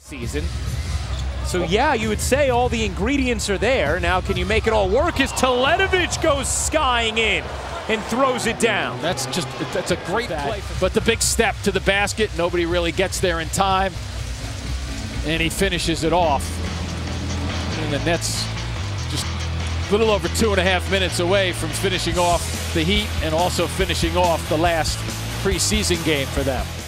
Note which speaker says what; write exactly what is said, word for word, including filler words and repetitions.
Speaker 1: season. So yeah, you would say all the ingredients are there. Now can you make it all work as Teletovic goes skying in and throws it down.
Speaker 2: That's just, that's a great play. But the big step to the basket, nobody really gets there in time. And he finishes it off. And the Nets just a little over two and a half minutes away from finishing off the Heat and also finishing off the last preseason game for them.